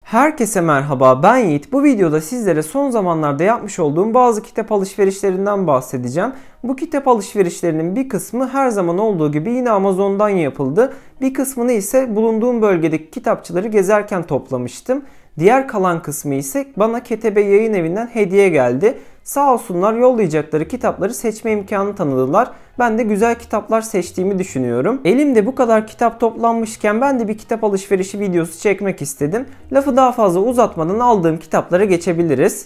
Herkese merhaba, ben Yiğit. Bu videoda sizlere son zamanlarda yapmış olduğum bazı kitap alışverişlerinden bahsedeceğim. Bu kitap alışverişlerinin bir kısmı her zaman olduğu gibi yine Amazon'dan yapıldı. Bir kısmını ise bulunduğum bölgedeki kitapçıları gezerken toplamıştım. Diğer kalan kısmı ise bana Ketebe Yayın Evi'nden hediye geldi. Sağ olsunlar, yollayacakları kitapları seçme imkanı tanıdılar. Ben de güzel kitaplar seçtiğimi düşünüyorum. Elimde bu kadar kitap toplanmışken ben de bir kitap alışverişi videosu çekmek istedim. Lafı daha fazla uzatmadan aldığım kitaplara geçebiliriz.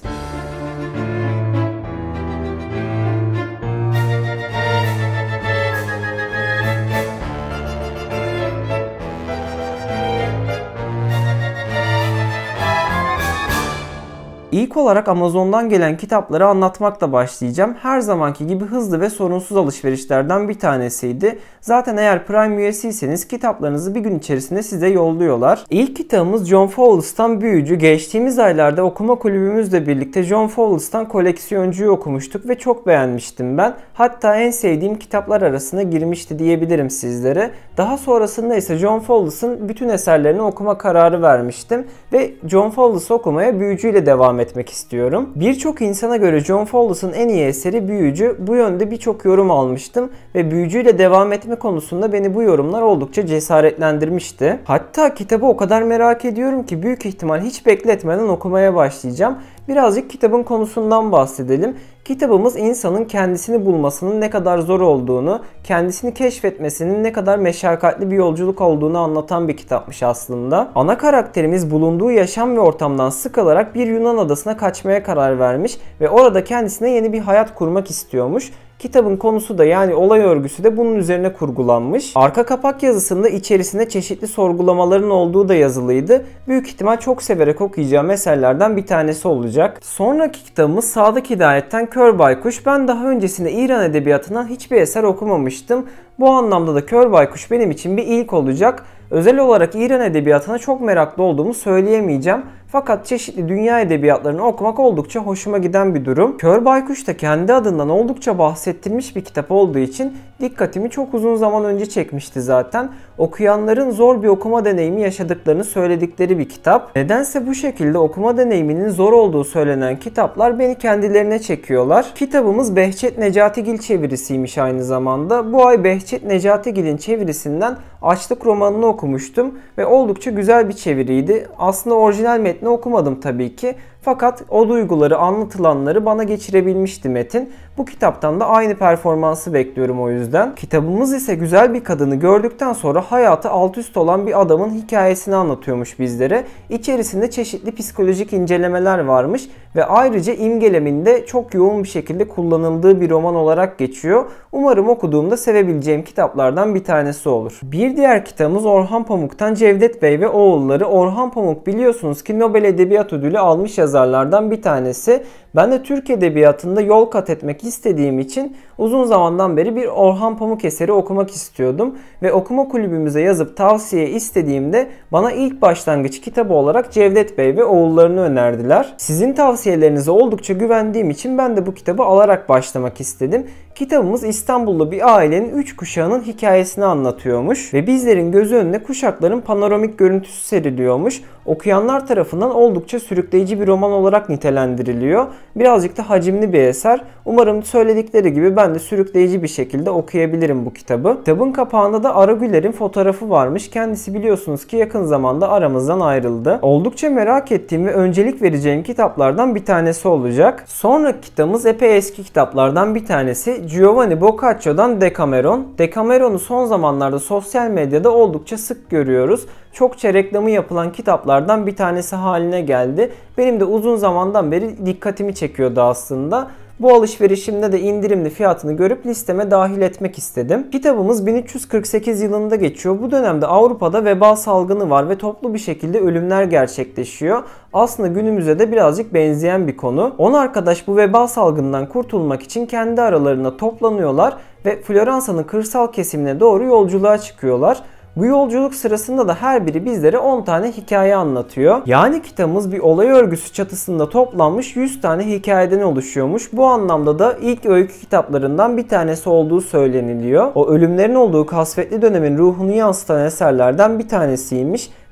İlk olarak Amazon'dan gelen kitapları anlatmakla başlayacağım. Her zamanki gibi hızlı ve sorunsuz alışverişlerden bir tanesiydi. Zaten eğer Prime üyesiyseniz kitaplarınızı bir gün içerisinde size yolluyorlar. İlk kitabımız John Fowles'tan Büyücü. Geçtiğimiz aylarda okuma kulübümüzle birlikte John Fowles'tan Koleksiyoncu'yu okumuştuk ve çok beğenmiştim ben. Hatta en sevdiğim kitaplar arasına girmişti diyebilirim sizlere. Daha sonrasında ise John Fowles'ın bütün eserlerini okuma kararı vermiştim ve John Fowles'ı okumaya Büyücü ile devam etmek istiyorum. Birçok insana göre John Fowles'ın en iyi eseri Büyücü. Bu yönde birçok yorum almıştım ve Büyücü ile devam etme konusunda beni bu yorumlar oldukça cesaretlendirmişti. Hatta kitabı o kadar merak ediyorum ki büyük ihtimal hiç bekletmeden okumaya başlayacağım. Birazcık kitabın konusundan bahsedelim. Kitabımız insanın kendisini bulmasının ne kadar zor olduğunu, kendisini keşfetmesinin ne kadar meşakkatli bir yolculuk olduğunu anlatan bir kitapmış aslında. Ana karakterimiz bulunduğu yaşam ve ortamdan sıkılarak bir Yunan adasına kaçmaya karar vermiş ve orada kendisine yeni bir hayat kurmak istiyormuş. Kitabın konusu da yani olay örgüsü de bunun üzerine kurgulanmış. Arka kapak yazısında içerisinde çeşitli sorgulamaların olduğu da yazılıydı. Büyük ihtimal çok severek okuyacağım eserlerden bir tanesi olacak. Sonraki kitabımız Sadık Hidayet'ten Kör Baykuş. Ben daha öncesinde İran edebiyatından hiçbir eser okumamıştım. Bu anlamda da Kör Baykuş benim için bir ilk olacak. Özel olarak İran edebiyatına çok meraklı olduğumu söyleyemeyeceğim. Fakat çeşitli dünya edebiyatlarını okumak oldukça hoşuma giden bir durum. Kör Baykuş da kendi adından oldukça bahsettirilmiş bir kitap olduğu için dikkatimi çok uzun zaman önce çekmişti zaten. Okuyanların zor bir okuma deneyimi yaşadıklarını söyledikleri bir kitap. Nedense bu şekilde okuma deneyiminin zor olduğu söylenen kitaplar beni kendilerine çekiyorlar. Kitabımız Behçet Necatigil çevirisiymiş aynı zamanda. Bu ay Behçet Necatigil'in çevirisinden Açlık romanını okumuştum ve oldukça güzel bir çeviriydi. Aslında orijinal metni okumadım tabii ki. Fakat o duyguları, anlatılanları bana geçirebilmişti metin. Bu kitaptan da aynı performansı bekliyorum o yüzden. Kitabımız ise güzel bir kadını gördükten sonra hayatı alt üst olan bir adamın hikayesini anlatıyormuş bizlere. İçerisinde çeşitli psikolojik incelemeler varmış ve ayrıca imgeleminde çok yoğun bir şekilde kullanıldığı bir roman olarak geçiyor. Umarım okuduğumda sevebileceğim kitaplardan bir tanesi olur. Bir diğer kitabımız Orhan Pamuk'tan Cevdet Bey ve Oğulları. Orhan Pamuk biliyorsunuz ki Nobel Edebiyat Ödülü almış yazarlardan bir tanesi. Ben de Türk Edebiyatı'nda yol kat etmek istediğim için uzun zamandan beri bir Orhan Pamuk eseri okumak istiyordum. Ve okuma kulübümüze yazıp tavsiye istediğimde bana ilk başlangıç kitabı olarak Cevdet Bey ve Oğullarını önerdiler. Sizin tavsiyelerinize oldukça güvendiğim için ben de bu kitabı alarak başlamak istedim. Kitabımız İstanbullu bir ailenin 3 kuşağının hikayesini anlatıyormuş ve bizlerin gözü önüne kuşakların panoramik görüntüsü seriliyormuş. Okuyanlar tarafından oldukça sürükleyici bir roman olarak nitelendiriliyor. Birazcık da hacimli bir eser. Umarım söyledikleri gibi ben de sürükleyici bir şekilde okuyabilirim bu kitabı. Kitabın kapağında da Ara Güler'in fotoğrafı varmış. Kendisi biliyorsunuz ki yakın zamanda aramızdan ayrıldı. Oldukça merak ettiğim ve öncelik vereceğim kitaplardan bir tanesi olacak. Sonraki kitabımız epey eski kitaplardan bir tanesi. Giovanni Boccaccio'dan Decameron. Decameron'u son zamanlarda sosyal medyada oldukça sık görüyoruz. Çokça reklamı yapılan kitaplardan bir tanesi haline geldi. Benim de uzun zamandan beri dikkatimi çekiyordu aslında. Bu alışverişimde de indirimli fiyatını görüp listeme dahil etmek istedim. Kitabımız 1348 yılında geçiyor. Bu dönemde Avrupa'da veba salgını var ve toplu bir şekilde ölümler gerçekleşiyor. Aslında günümüze de birazcık benzeyen bir konu. 10 arkadaş bu veba salgından kurtulmak için kendi aralarında toplanıyorlar ve Floransa'nın kırsal kesimine doğru yolculuğa çıkıyorlar. Bu yolculuk sırasında da her biri bizlere 10 tane hikaye anlatıyor. Yani kitabımız bir olay örgüsü çatısında toplanmış 100 tane hikayeden oluşuyormuş. Bu anlamda da ilk öykü kitaplarından bir tanesi olduğu söyleniliyor. O ölümlerin olduğu kasvetli dönemin ruhunu yansıtan eserlerden bir tanesiymiş.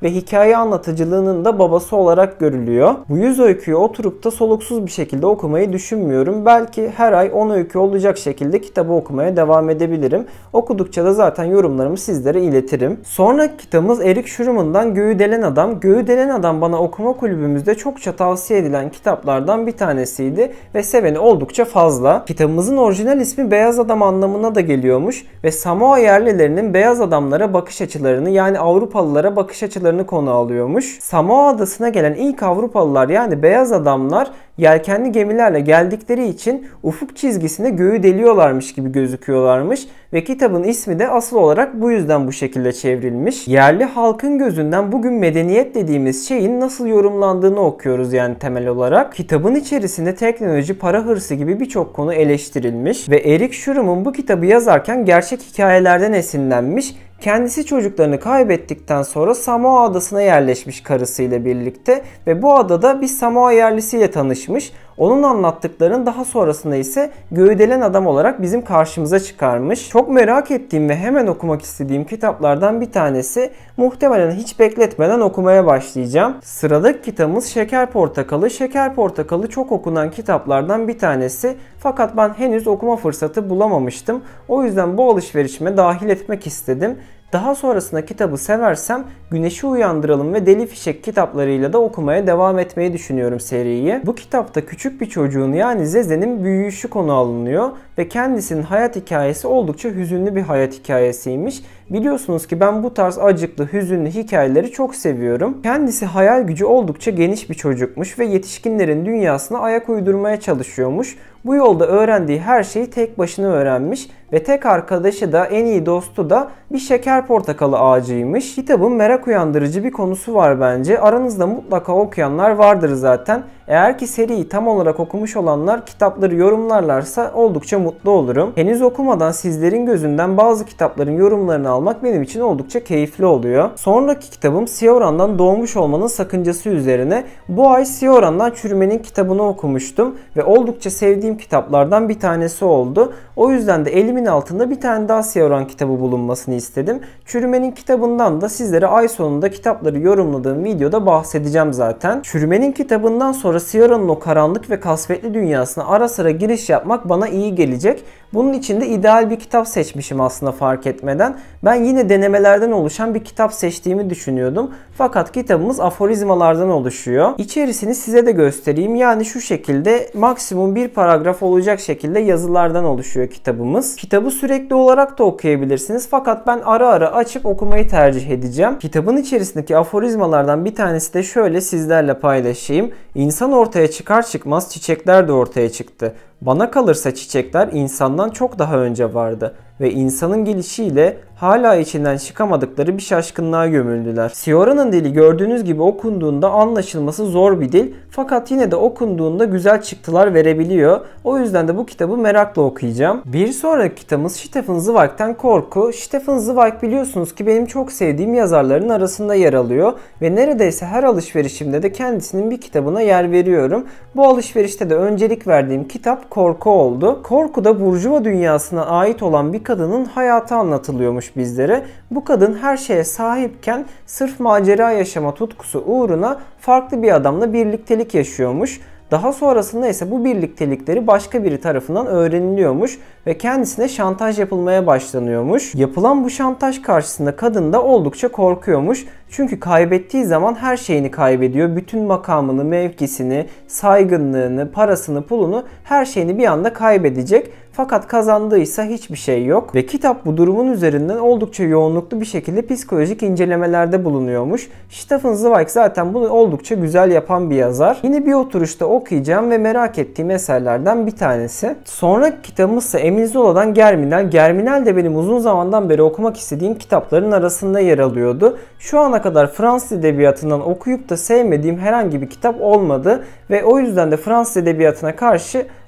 ve hikaye anlatıcılığının da babası olarak görülüyor. Bu 100 öyküyü oturup da soluksuz bir şekilde okumayı düşünmüyorum. Belki her ay 10 öykü olacak şekilde kitabı okumaya devam edebilirim. Okudukça da zaten yorumlarımı sizlere iletirim. Sonraki kitabımız Eric Schuurman'dan Göğü Delen Adam. Göğü Delen Adam bana okuma kulübümüzde çokça tavsiye edilen kitaplardan bir tanesiydi ve seveni oldukça fazla. Kitabımızın orijinal ismi Beyaz Adam anlamına da geliyormuş ve Samoa yerlilerinin beyaz adamlara bakış açılarını, yani Avrupalılara bakış açılarını konu alıyormuş. Samoa adasına gelen ilk Avrupalılar, yani beyaz adamlar, yelkenli gemilerle geldikleri için ufuk çizgisine göğü deliyorlarmış gibi gözüküyorlarmış ve kitabın ismi de asıl olarak bu yüzden bu şekilde çevrilmiş. Yerli halkın gözünden bugün medeniyet dediğimiz şeyin nasıl yorumlandığını okuyoruz yani temel olarak. Kitabın içerisinde teknoloji, para hırsı gibi birçok konu eleştirilmiş ve Eric Schuurman bu kitabı yazarken gerçek hikayelerden esinlenmiş. Kendisi çocuklarını kaybettikten sonra Samoa adasına yerleşmiş karısıyla birlikte ve bu adada bir Samoa yerlisiyle tanışmış. Onun anlattıklarının daha sonrasında ise Göğü Delen Adam olarak bizim karşımıza çıkarmış. Çok merak ettiğim ve hemen okumak istediğim kitaplardan bir tanesi. Muhtemelen hiç bekletmeden okumaya başlayacağım. Sıradaki kitabımız Şeker Portakalı. Şeker Portakalı çok okunan kitaplardan bir tanesi. Fakat ben henüz okuma fırsatı bulamamıştım. O yüzden bu alışverişime dahil etmek istedim. Daha sonrasında kitabı seversem Güneşi Uyandıralım ve Deli Fişek kitaplarıyla da okumaya devam etmeyi düşünüyorum seriyi. Bu kitapta küçük bir çocuğun, yani Zeze'nin büyüyüşü konu alınıyor ve kendisinin hayat hikayesi oldukça hüzünlü bir hayat hikayesiymiş. Biliyorsunuz ki ben bu tarz acıklı, hüzünlü hikayeleri çok seviyorum. Kendisi hayal gücü oldukça geniş bir çocukmuş ve yetişkinlerin dünyasına ayak uydurmaya çalışıyormuş. Bu yolda öğrendiği her şeyi tek başına öğrenmiş ve tek arkadaşı da, en iyi dostu da bir şeker portakalı ağacıymış. Kitabın merak uyandırıcı bir konusu var bence. Aranızda mutlaka okuyanlar vardır zaten. Eğer ki seriyi tam olarak okumuş olanlar kitapları yorumlarlarsa oldukça mutlu olurum. Henüz okumadan sizlerin gözünden bazı kitapların yorumlarını almak benim için oldukça keyifli oluyor. Sonraki kitabım Sioran'dan Doğmuş Olmanın Sakıncası üzerine. Bu ay Sioran'dan Çürümenin kitabını okumuştum ve oldukça sevdiğim kitaplardan bir tanesi oldu. O yüzden de elimin altında bir tane daha Sioran kitabı bulunmasını istedim. Çürümenin kitabından da sizlere ay sonunda kitapları yorumladığım videoda bahsedeceğim zaten. Çürümenin kitabından sonra Sioran'ın o karanlık ve kasvetli dünyasına ara sıra giriş yapmak bana iyi gelecek. Bunun için de ideal bir kitap seçmişim aslında fark etmeden. Ben yine denemelerden oluşan bir kitap seçtiğimi düşünüyordum. Fakat kitabımız aforizmalardan oluşuyor. İçerisini size de göstereyim. Yani şu şekilde maksimum bir paragraf olacak şekilde yazılardan oluşuyor kitabımız. Kitabı sürekli olarak da okuyabilirsiniz. Fakat ben ara ara açıp okumayı tercih edeceğim. Kitabın içerisindeki aforizmalardan bir tanesi de şöyle sizlerle paylaşayım. İnsan ortaya çıkar çıkmaz çiçekler de ortaya çıktı. Bana kalırsa çiçekler insandan çok daha önce vardı ve insanın gelişiyle hala içinden çıkamadıkları bir şaşkınlığa gömüldüler. Sioran'ın dili gördüğünüz gibi okunduğunda anlaşılması zor bir dil, fakat yine de okunduğunda güzel çıktılar verebiliyor. O yüzden de bu kitabı merakla okuyacağım. Bir sonraki kitabımız Stefan Zweig'den Korku. Stefan Zweig biliyorsunuz ki benim çok sevdiğim yazarların arasında yer alıyor ve neredeyse her alışverişimde de kendisinin bir kitabına yer veriyorum. Bu alışverişte de öncelik verdiğim kitap Korku oldu. Korku'da burjuva dünyasına ait olan bir kadının hayatı anlatılıyormuş bizlere. Bu kadın her şeye sahipken sırf macera yaşama tutkusu uğruna farklı bir adamla birliktelik yaşıyormuş. Daha sonrasında ise bu birliktelikleri başka biri tarafından öğreniliyormuş ve kendisine şantaj yapılmaya başlanıyormuş. Yapılan bu şantaj karşısında kadın da oldukça korkuyormuş. Çünkü kaybettiği zaman her şeyini kaybediyor. Bütün makamını, mevkisini, saygınlığını, parasını, pulunu, her şeyini bir anda kaybedecek. Fakat kazandıysa hiçbir şey yok. Ve kitap bu durumun üzerinden oldukça yoğunluklu bir şekilde psikolojik incelemelerde bulunuyormuş. Stefan Zweig zaten bunu oldukça güzel yapan bir yazar. Yine bir oturuşta okuyacağım ve merak ettiğim eserlerden bir tanesi. Sonraki kitabımız ise Emile Zola'dan Germinal. Germinal de benim uzun zamandan beri okumak istediğim kitapların arasında yer alıyordu. Şu ana kadar Fransız edebiyatından okuyup da sevmediğim herhangi bir kitap olmadı ve o yüzden de Fransız edebiyatına karşı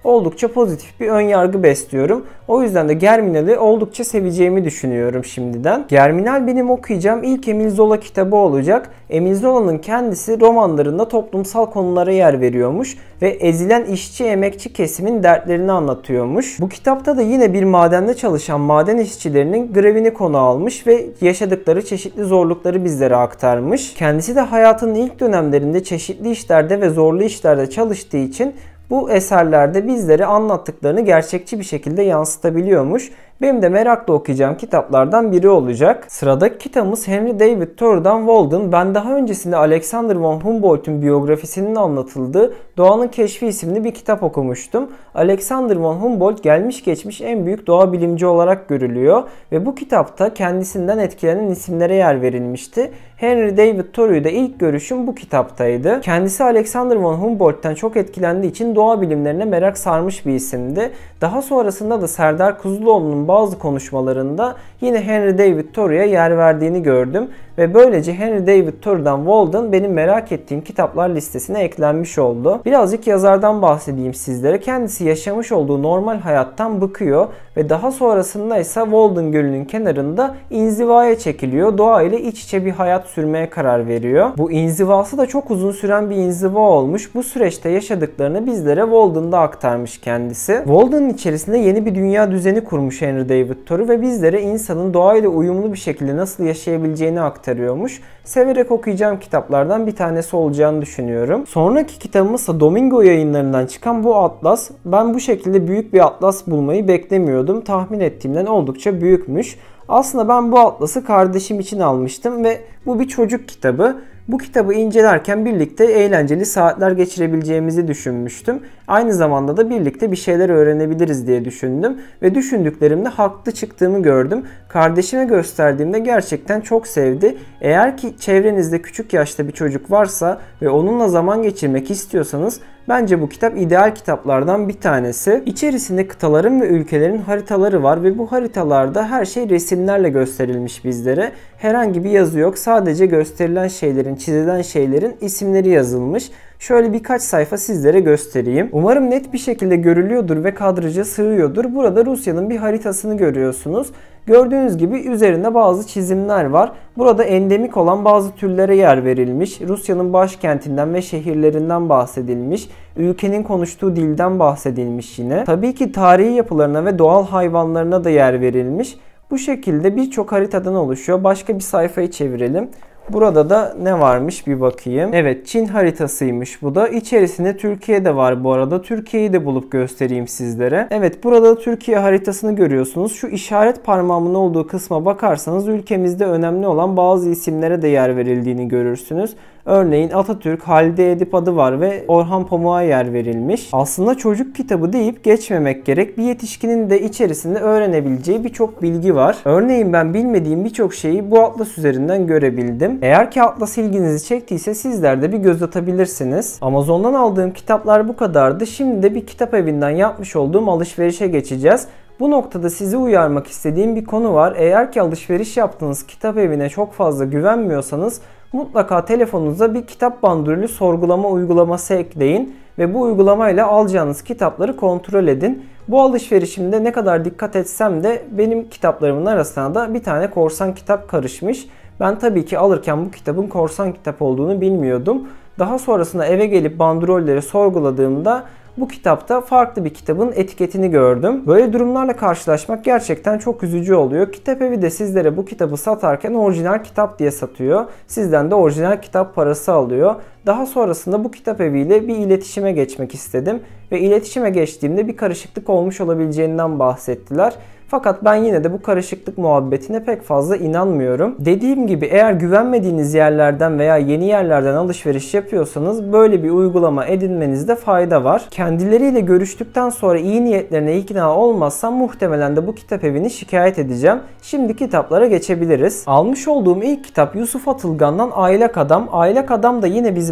oldukça pozitif bir ön yargı besliyorum. O yüzden de Germinal'i oldukça seveceğimi düşünüyorum şimdiden. Germinal benim okuyacağım ilk Emile Zola kitabı olacak. Emile Zola'nın kendisi romanlarında toplumsal konulara yer veriyormuş ve ezilen işçi emekçi kesimin dertlerini anlatıyormuş. Bu kitapta da yine bir madende çalışan maden işçilerinin grevini konu almış ve yaşadıkları çeşitli zorlukları bizlere aktarmış. Kendisi de hayatının ilk dönemlerinde çeşitli işlerde ve zorlu işlerde çalıştığı için bu eserlerde bizlere anlattıklarını gerçekçi bir şekilde yansıtabiliyormuş. Benim de merakla okuyacağım kitaplardan biri olacak. Sıradaki kitabımız Henry David Thoreau'dan Walden. Ben daha öncesinde Alexander von Humboldt'un biyografisinin anlatıldığı Doğanın Keşfi isimli bir kitap okumuştum. Alexander von Humboldt gelmiş geçmiş en büyük doğa bilimci olarak görülüyor ve bu kitapta kendisinden etkilenen isimlere yer verilmişti. Henry David Thoreau'da ilk görüşüm bu kitaptaydı. Kendisi Alexander von Humboldt'tan çok etkilendiği için doğa bilimlerine merak sarmış bir isimdi. Daha sonrasında da Serdar Kuzuloğlu'nun bazı konuşmalarında yine Henry David Thoreau'ya yer verdiğini gördüm ve böylece Henry David Thoreau'dan Walden benim merak ettiğim kitaplar listesine eklenmiş oldu. Birazcık yazardan bahsedeyim sizlere. Kendisi yaşamış olduğu normal hayattan bıkıyor ve daha sonrasında ise Walden Gölü'nün kenarında inzivaya çekiliyor. Doğa ile iç içe bir hayat sürmeye karar veriyor. Bu inzivası da çok uzun süren bir inziva olmuş. Bu süreçte yaşadıklarını bizlere Walden'da aktarmış kendisi. Walden'ın içerisinde yeni bir dünya düzeni kurmuş Henry David Thoreau ve bizlere insanın doğayla uyumlu bir şekilde nasıl yaşayabileceğini aktarıyormuş. Severek okuyacağım kitaplardan bir tanesi olacağını düşünüyorum. Sonraki kitabımız da Domingo yayınlarından çıkan bu atlas. Ben bu şekilde büyük bir atlas bulmayı beklemiyordum. Tahmin ettiğimden oldukça büyükmüş. Aslında ben bu atlası kardeşim için almıştım ve bu bir çocuk kitabı. Bu kitabı incelerken birlikte eğlenceli saatler geçirebileceğimizi düşünmüştüm. Aynı zamanda da birlikte bir şeyler öğrenebiliriz diye düşündüm ve düşündüklerimde haklı çıktığımı gördüm. Kardeşime gösterdiğimde gerçekten çok sevdi. Eğer ki çevrenizde küçük yaşta bir çocuk varsa ve onunla zaman geçirmek istiyorsanız bence bu kitap ideal kitaplardan bir tanesi. İçerisinde kıtaların ve ülkelerin haritaları var ve bu haritalarda her şey resimlerle gösterilmiş bizlere. Herhangi bir yazı yok. Sadece gösterilen şeylerin, çizilen şeylerin isimleri yazılmış. Şöyle birkaç sayfa sizlere göstereyim. Umarım net bir şekilde görülüyordur ve kadraja sığıyordur. Burada Rusya'nın bir haritasını görüyorsunuz. Gördüğünüz gibi üzerinde bazı çizimler var. Burada endemik olan bazı türlere yer verilmiş. Rusya'nın başkentinden ve şehirlerinden bahsedilmiş. Ülkenin konuştuğu dilden bahsedilmiş yine. Tabii ki tarihi yapılarına ve doğal hayvanlarına da yer verilmiş. Bu şekilde birçok haritadan oluşuyor. Başka bir sayfayı çevirelim. Burada da ne varmış bir bakayım. Evet, Çin haritasıymış bu da. İçerisinde Türkiye de var bu arada. Türkiye'yi de bulup göstereyim sizlere. Evet, burada Türkiye haritasını görüyorsunuz. Şu işaret parmağımın olduğu kısma bakarsanız ülkemizde önemli olan bazı isimlere de yer verildiğini görürsünüz. Örneğin Atatürk, Halide Edip adı var ve Orhan Pamuk'a yer verilmiş. Aslında çocuk kitabı deyip geçmemek gerek. Bir yetişkinin de içerisinde öğrenebileceği birçok bilgi var. Örneğin ben bilmediğim birçok şeyi bu atlas üzerinden görebildim. Eğer ki atlas ilginizi çektiyse sizler de bir göz atabilirsiniz. Amazon'dan aldığım kitaplar bu kadardı. Şimdi de bir kitap evinden yapmış olduğum alışverişe geçeceğiz. Bu noktada sizi uyarmak istediğim bir konu var. Eğer ki alışveriş yaptığınız kitap evine çok fazla güvenmiyorsanız mutlaka telefonunuza bir kitap bandrolü sorgulama uygulaması ekleyin ve bu uygulamayla alacağınız kitapları kontrol edin. Bu alışverişimde ne kadar dikkat etsem de benim kitaplarımın arasına da bir tane korsan kitap karışmış. Ben tabii ki alırken bu kitabın korsan kitap olduğunu bilmiyordum. Daha sonrasında eve gelip bandrolleri sorguladığımda bu kitapta farklı bir kitabın etiketini gördüm. Böyle durumlarla karşılaşmak gerçekten çok üzücü oluyor. Kitap evi de sizlere bu kitabı satarken orijinal kitap diye satıyor. Sizden de orijinal kitap parası alıyor. Daha sonrasında bu kitap eviyle bir iletişime geçmek istedim. Ve iletişime geçtiğimde bir karışıklık olmuş olabileceğinden bahsettiler. Fakat ben yine de bu karışıklık muhabbetine pek fazla inanmıyorum. Dediğim gibi eğer güvenmediğiniz yerlerden veya yeni yerlerden alışveriş yapıyorsanız böyle bir uygulama edinmenizde fayda var. Kendileriyle görüştükten sonra iyi niyetlerine ikna olmazsam muhtemelen de bu kitap evini şikayet edeceğim. Şimdi kitaplara geçebiliriz. Almış olduğum ilk kitap Yusuf Atılgan'dan Aylak Adam. Aylak Adam da yine bizim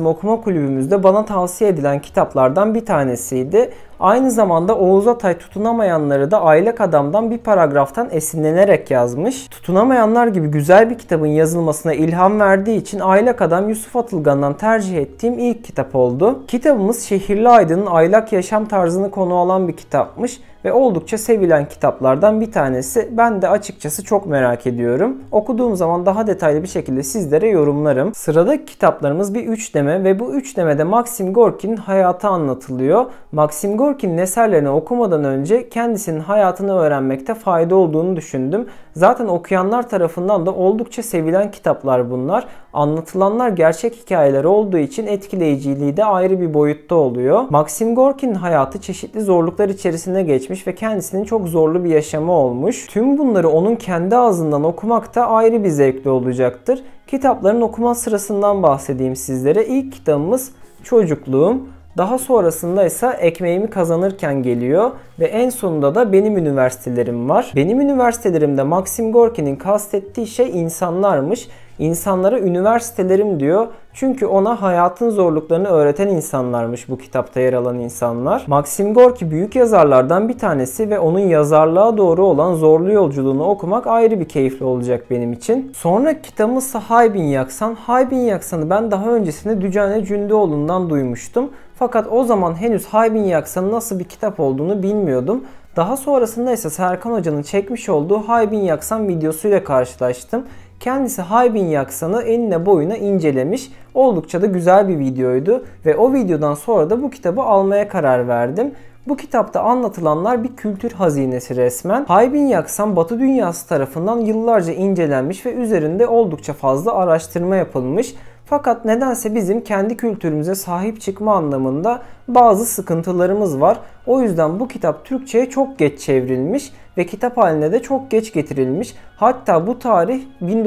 bizim okuma kulübümüzde bana tavsiye edilen kitaplardan bir tanesiydi. Aynı zamanda Oğuz Atay Tutunamayanları da Aylak Adam'dan bir paragraftan esinlenerek yazmış. Tutunamayanlar gibi güzel bir kitabın yazılmasına ilham verdiği için Aylak Adam Yusuf Atılgan'dan tercih ettiğim ilk kitap oldu. Kitabımız Şehirli Aydın'ın aylak yaşam tarzını konu alan bir kitapmış ve oldukça sevilen kitaplardan bir tanesi. Ben de açıkçası çok merak ediyorum. Okuduğum zaman daha detaylı bir şekilde sizlere yorumlarım. Sıradaki kitaplarımız bir üçleme ve bu üçlemede Maxim Gorki'nin hayatı anlatılıyor. Maxim Gorki'nin eserlerini okumadan önce kendisinin hayatını öğrenmekte fayda olduğunu düşündüm. Zaten okuyanlar tarafından da oldukça sevilen kitaplar bunlar. Anlatılanlar gerçek hikayeler olduğu için etkileyiciliği de ayrı bir boyutta oluyor. Maxim Gorki'nin hayatı çeşitli zorluklar içerisine geçmiş ve kendisinin çok zorlu bir yaşamı olmuş. Tüm bunları onun kendi ağzından okumak da ayrı bir zevkli olacaktır. Kitapların okuma sırasından bahsedeyim sizlere. İlk kitabımız Çocukluğum. Daha sonrasında ise Ekmeğimi Kazanırken geliyor ve en sonunda da Benim Üniversitelerim var. Benim üniversitelerimde Maxim Gorki'nin kastettiği şey insanlarmış. İnsanlara üniversitelerim diyor. Çünkü ona hayatın zorluklarını öğreten insanlarmış bu kitapta yer alan insanlar. Maxim Gorki büyük yazarlardan bir tanesi ve onun yazarlığa doğru olan zorlu yolculuğunu okumak ayrı bir keyifli olacak benim için. Sonraki kitabımız ise Haybin Yaksan. Haybin Yaksan'ı ben daha öncesinde Dücane Cündoğlu'ndan duymuştum. Fakat o zaman henüz Haybin Yaksan'ın nasıl bir kitap olduğunu bilmiyordum. Daha sonrasında ise Serkan Hoca'nın çekmiş olduğu Haybin Yaksan videosuyla karşılaştım. Kendisi Haybin Yaksan'ı enine boyuna incelemiş. Oldukça da güzel bir videoydu ve o videodan sonra da bu kitabı almaya karar verdim. Bu kitapta anlatılanlar bir kültür hazinesi resmen. Haybin Yaksan Batı dünyası tarafından yıllarca incelenmiş ve üzerinde oldukça fazla araştırma yapılmış. Fakat nedense bizim kendi kültürümüze sahip çıkma anlamında bazı sıkıntılarımız var. O yüzden bu kitap Türkçe'ye çok geç çevrilmiş ve kitap haline de çok geç getirilmiş. Hatta bu tarih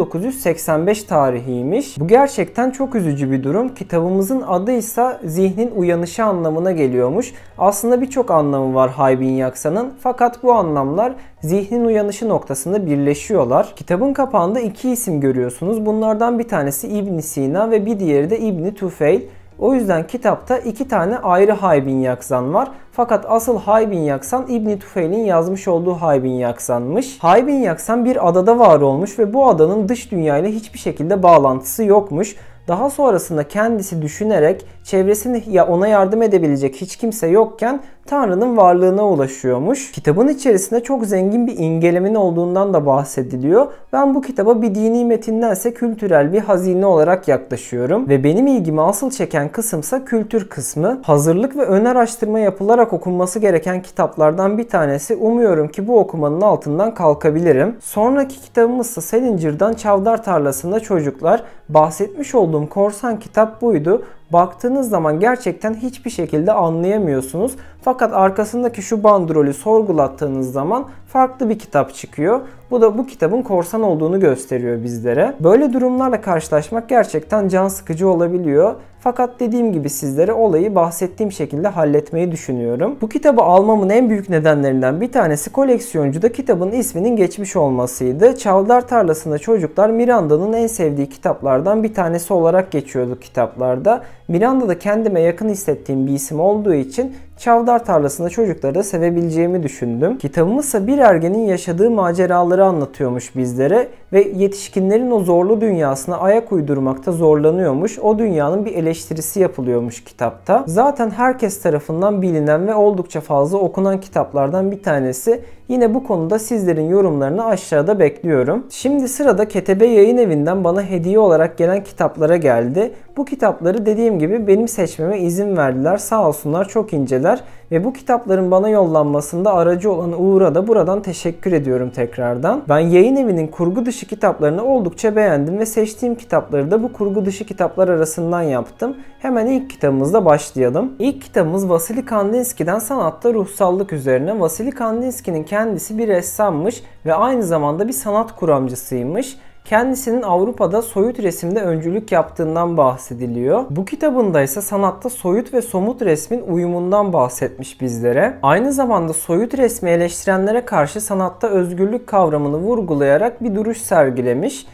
1985 tarihiymiş. Bu gerçekten çok üzücü bir durum. Kitabımızın adı ise Zihnin Uyanışı anlamına geliyormuş. Aslında birçok anlamı var Haybin Yaksan'ın. Fakat bu anlamlar zihnin uyanışı noktasında birleşiyorlar. Kitabın kapağında iki isim görüyorsunuz. Bunlardan bir tanesi İbn Sina ve bir diğeri de İbn Tufeyl. O yüzden kitapta iki tane ayrı Haybin Yaksan var. Fakat asıl Haybin Yaksan İbn Tufeyl'in yazmış olduğu Haybin Yaksan'mış. Haybin Yaksan bir adada var olmuş ve bu adanın dış dünyayla hiçbir şekilde bağlantısı yokmuş. Daha sonrasında kendisi düşünerek çevresinde ona yardım edebilecek hiç kimse yokken Tanrı'nın varlığına ulaşıyormuş. Kitabın içerisinde çok zengin bir imgelemin olduğundan da bahsediliyor. Ben bu kitaba bir dini metindense kültürel bir hazine olarak yaklaşıyorum. Ve benim ilgimi asıl çeken kısımsa kültür kısmı. Hazırlık ve ön araştırma yapılarak okunması gereken kitaplardan bir tanesi. Umuyorum ki bu okumanın altından kalkabilirim. Sonraki kitabımızsa Salinger'dan Çavdar Tarlası'nda Çocuklar. Bahsetmiş olduğum korsan kitap buydu. Baktığınız zaman gerçekten hiçbir şekilde anlayamıyorsunuz. Fakat arkasındaki şu bandrolü sorgulattığınız zaman farklı bir kitap çıkıyor. Bu da bu kitabın korsan olduğunu gösteriyor bizlere. Böyle durumlarla karşılaşmak gerçekten can sıkıcı olabiliyor. Fakat dediğim gibi sizlere olayı bahsettiğim şekilde halletmeyi düşünüyorum. Bu kitabı almamın en büyük nedenlerinden bir tanesi koleksiyoncuda kitabın isminin geçmiş olmasıydı. Çavdar Tarlası'nda Çocuklar Miranda'nın en sevdiği kitaplardan bir tanesi olarak geçiyordu kitaplarda. Miranda da kendime yakın hissettiğim bir isim olduğu için Çavdar Tarlası'nda Çocukları da sevebileceğimi düşündüm. Kitabımızsa bir ergenin yaşadığı maceraları anlatıyormuş bizlere ve yetişkinlerin o zorlu dünyasına ayak uydurmakta zorlanıyormuş. O dünyanın bir eleştirisi yapılıyormuş kitapta. Zaten herkes tarafından bilinen ve oldukça fazla okunan kitaplardan bir tanesi. Yine bu konuda sizlerin yorumlarını aşağıda bekliyorum. Şimdi sırada Ketebe Yayın Evi'nden bana hediye olarak gelen kitaplara geldi. Bu kitapları dediğim gibi benim seçmeme izin verdiler. Sağ olsunlar, çok inceler. Ve bu kitapların bana yollanmasında aracı olan Uğur'a da buradan teşekkür ediyorum tekrardan. Ben yayın evinin kurgu dışı kitaplarını oldukça beğendim ve seçtiğim kitapları da bu kurgu dışı kitaplar arasından yaptım. Hemen ilk kitabımızla başlayalım. İlk kitabımız Vasily Kandinsky'den Sanatta Ruhsallık üzerine. Vasily Kandinsky'nin kendisi bir ressammış ve aynı zamanda bir sanat kuramcısıymış. Kendisinin Avrupa'da soyut resimde öncülük yaptığından bahsediliyor. Bu kitabında ise sanatta soyut ve somut resmin uyumundan bahsetmiş bizlere. Aynı zamanda soyut resmi eleştirenlere karşı sanatta özgürlük kavramını vurgulayarak bir duruş sergilemiş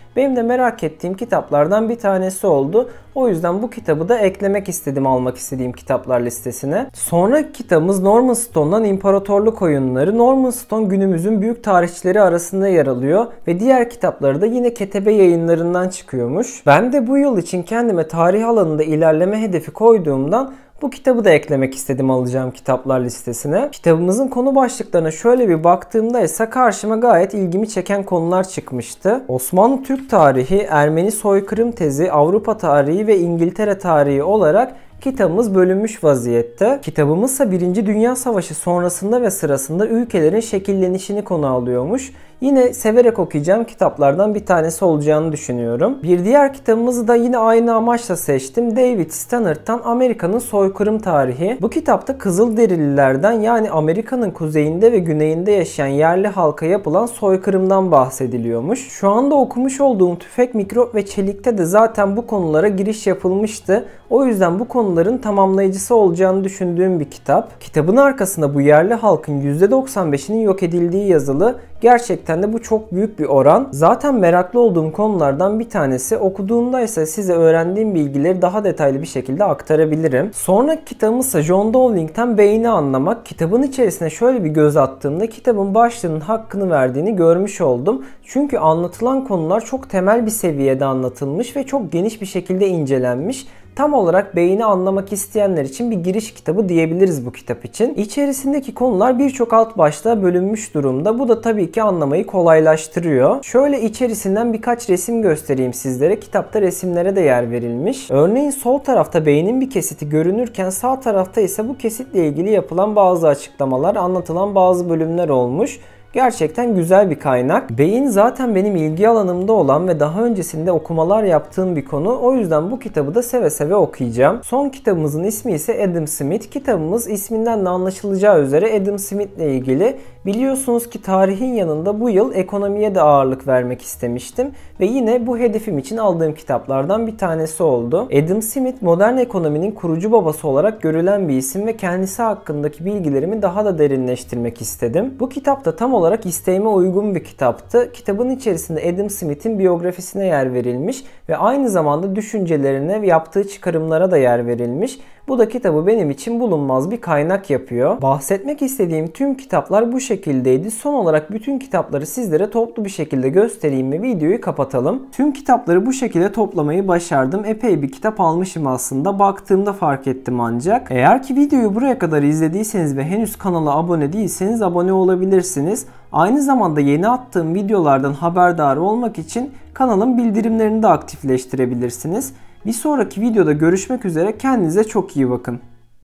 Benim de merak ettiğim kitaplardan bir tanesi oldu. O yüzden bu kitabı da eklemek istedim almak istediğim kitaplar listesine. Sonraki kitabımız Norman Stone'dan İmparatorluk Oyunları. Norman Stone günümüzün büyük tarihçileri arasında yer alıyor ve diğer kitapları da yine Ketebe Yayınlarından çıkıyormuş. Ben de bu yıl için kendime tarih alanında ilerleme hedefi koyduğumdan bu kitabı da eklemek istedim alacağım kitaplar listesine. Kitabımızın konu başlıklarına şöyle bir baktığımda ise karşıma gayet ilgimi çeken konular çıkmıştı. Osmanlı Türk tarihi, Ermeni soykırım tezi, Avrupa tarihi ve İngiltere tarihi olarak kitabımız bölünmüş vaziyette. Kitabımız ise 1. Dünya Savaşı sonrasında ve sırasında ülkelerin şekillenişini konu alıyormuş. Yine severek okuyacağım kitaplardan bir tanesi olacağını düşünüyorum. Bir diğer kitabımızı da yine aynı amaçla seçtim. David Stannard'tan Amerika'nın Soykırım Tarihi. Bu kitapta Kızılderililerden, yani Amerika'nın kuzeyinde ve güneyinde yaşayan yerli halka yapılan soykırımdan bahsediliyormuş. Şu anda okumuş olduğum Tüfek, Mikrop ve Çelik'te de zaten bu konulara giriş yapılmıştı. O yüzden bu konuların tamamlayıcısı olacağını düşündüğüm bir kitap. Kitabın arkasında bu yerli halkın %95'inin yok edildiği yazılı. Gerçekten de bu çok büyük bir oran. Zaten meraklı olduğum konulardan bir tanesi. Okuduğumda ise size öğrendiğim bilgileri daha detaylı bir şekilde aktarabilirim. Sonraki kitabımız ise John Dowling'ten Beyni Anlamak. Kitabın içerisine şöyle bir göz attığımda kitabın başlığının hakkını verdiğini görmüş oldum. Çünkü anlatılan konular çok temel bir seviyede anlatılmış ve çok geniş bir şekilde incelenmiş. Tam olarak beyni anlamak isteyenler için bir giriş kitabı diyebiliriz bu kitap için. İçerisindeki konular birçok alt başlığa bölünmüş durumda. Bu da tabii ki anlamayı kolaylaştırıyor. Şöyle içerisinden birkaç resim göstereyim sizlere. Kitapta resimlere de yer verilmiş. Örneğin sol tarafta beynin bir kesiti görünürken sağ tarafta ise bu kesitle ilgili yapılan bazı açıklamalar, anlatılan bazı bölümler olmuş. Gerçekten güzel bir kaynak. Beyin zaten benim ilgi alanımda olan ve daha öncesinde okumalar yaptığım bir konu. O yüzden bu kitabı da seve seve okuyacağım. Son kitabımızın ismi ise Adam Smith. Kitabımız isminden de anlaşılacağı üzere Adam Smith ile ilgili. Biliyorsunuz ki tarihin yanında bu yıl ekonomiye de ağırlık vermek istemiştim ve yine bu hedefim için aldığım kitaplardan bir tanesi oldu. Adam Smith modern ekonominin kurucu babası olarak görülen bir isim ve kendisi hakkındaki bilgilerimi daha da derinleştirmek istedim. Bu kitap da tam olarak isteğime uygun bir kitaptı. Kitabın içerisinde Adam Smith'in biyografisine yer verilmiş ve aynı zamanda düşüncelerine ve yaptığı çıkarımlara da yer verilmiş. Bu da kitabı benim için bulunmaz bir kaynak yapıyor. Bahsetmek istediğim tüm kitaplar bu şekildeydi. Son olarak bütün kitapları sizlere toplu bir şekilde göstereyim ve videoyu kapatalım. Tüm kitapları bu şekilde toplamayı başardım. Epey bir kitap almışım aslında. Baktığımda fark ettim ancak. Eğer ki videoyu buraya kadar izlediyseniz ve henüz kanala abone değilseniz abone olabilirsiniz. Aynı zamanda yeni attığım videolardan haberdar olmak için kanalın bildirimlerini de aktifleştirebilirsiniz. Bir sonraki videoda görüşmek üzere. Kendinize çok iyi bakın.